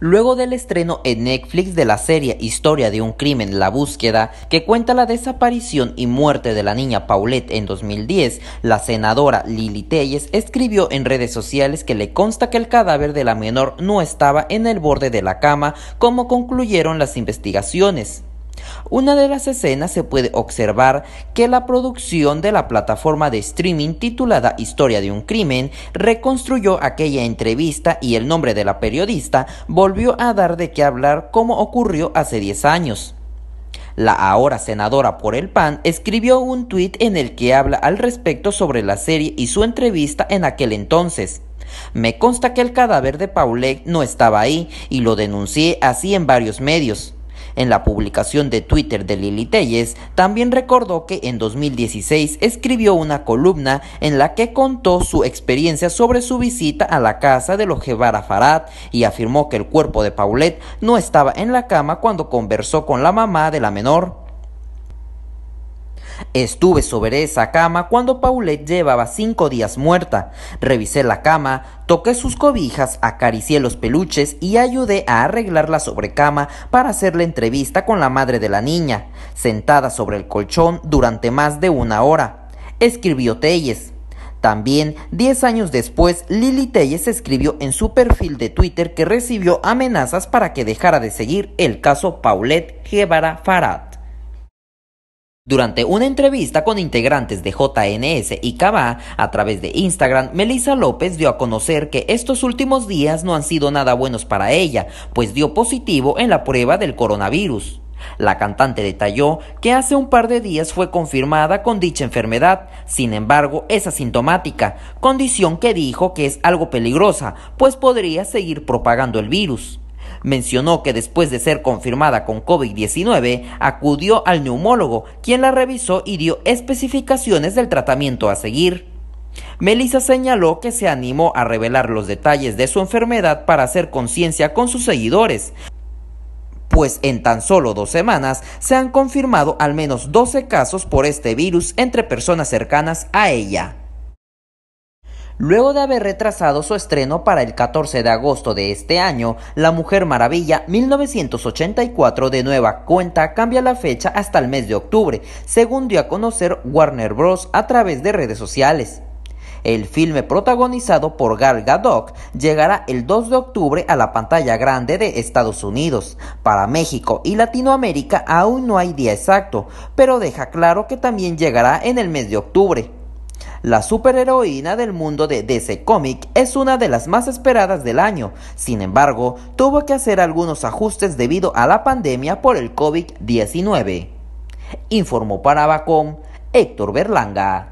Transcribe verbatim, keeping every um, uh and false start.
Luego del estreno en Netflix de la serie Historia de un crimen, La búsqueda, que cuenta la desaparición y muerte de la niña Paulette en dos mil diez, la senadora Lili Téllez escribió en redes sociales que le consta que el cadáver de la menor no estaba en el borde de la cama, como concluyeron las investigaciones. Una de las escenas se puede observar que la producción de la plataforma de streaming titulada Historia de un crimen reconstruyó aquella entrevista y el nombre de la periodista volvió a dar de qué hablar como ocurrió hace diez años. La ahora senadora por el P A N escribió un tuit en el que habla al respecto sobre la serie y su entrevista en aquel entonces. Me consta que el cadáver de Paulette no estaba ahí y lo denuncié así en varios medios. En la publicación de Twitter de Lili Téllez, también recordó que en dos mil dieciséis escribió una columna en la que contó su experiencia sobre su visita a la casa de los Guevara Farhat y afirmó que el cuerpo de Paulette no estaba en la cama cuando conversó con la mamá de la menor. Estuve sobre esa cama cuando Paulette llevaba cinco días muerta. Revisé la cama, toqué sus cobijas, acaricié los peluches y ayudé a arreglar la sobrecama para hacer la entrevista con la madre de la niña, sentada sobre el colchón durante más de una hora, escribió Téllez. También, diez años después, Lili Téllez escribió en su perfil de Twitter que recibió amenazas para que dejara de seguir el caso Paulette Guevara Farhat. Durante una entrevista con integrantes de J N S y Cabá a través de Instagram, Melissa López dio a conocer que estos últimos días no han sido nada buenos para ella, pues dio positivo en la prueba del coronavirus. La cantante detalló que hace un par de días fue confirmada con dicha enfermedad, sin embargo es asintomática, condición que dijo que es algo peligrosa, pues podría seguir propagando el virus. Mencionó que después de ser confirmada con COVID diecinueve, acudió al neumólogo, quien la revisó y dio especificaciones del tratamiento a seguir. Melissa señaló que se animó a revelar los detalles de su enfermedad para hacer conciencia con sus seguidores, pues en tan solo dos semanas se han confirmado al menos doce casos por este virus entre personas cercanas a ella. Luego de haber retrasado su estreno para el catorce de agosto de este año, La Mujer Maravilla mil novecientos ochenta y cuatro de nueva cuenta cambia la fecha hasta el mes de octubre, según dio a conocer Warner Bros. A través de redes sociales. El filme, protagonizado por Gal Gadot, llegará el dos de octubre a la pantalla grande de Estados Unidos. Para México y Latinoamérica aún no hay día exacto, pero deja claro que también llegará en el mes de octubre. La superheroína del mundo de D C Comics es una de las más esperadas del año, sin embargo, tuvo que hacer algunos ajustes debido a la pandemia por el COVID diecinueve. Informó para Abacom Héctor Berlanga.